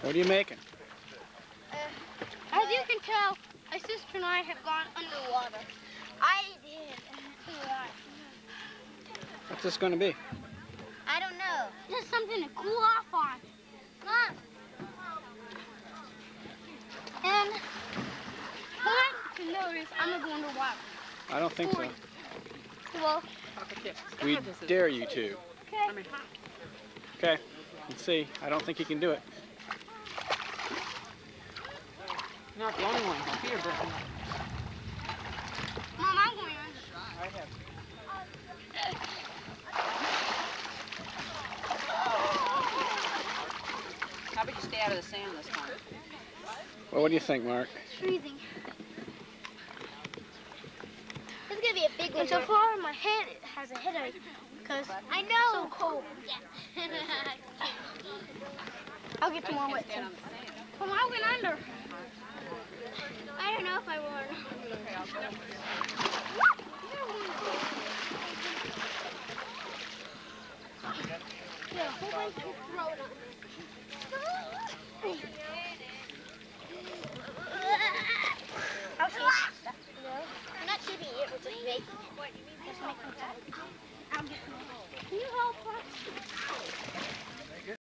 What are you making? As you can tell, my sister and I have gone underwater. I did. What's this going to be? I don't know. Just something to cool off on. Mom. And what I notice, I'm going to go underwater. I don't think so. Well, We dare you to. okay. Okay, let's see. I don't think you can do it. You're not the only one. Peter Burton. Mom, I'm going under. I have. How about you stay out of the sand this time? Well, what do you think, Mark? It's freezing. It's going to be a big one. And so far, my head has a headache because I know. It's so cold. Yeah. I'll get to more wet soon. Well, I went under. I don't know if I will or not. Okay, I'll go. Yeah, a whole bunch of throw it on. I'll shoot stuff. No, I'm not shooting it, we're just making it. Just making it. I'll get it. Can you help us?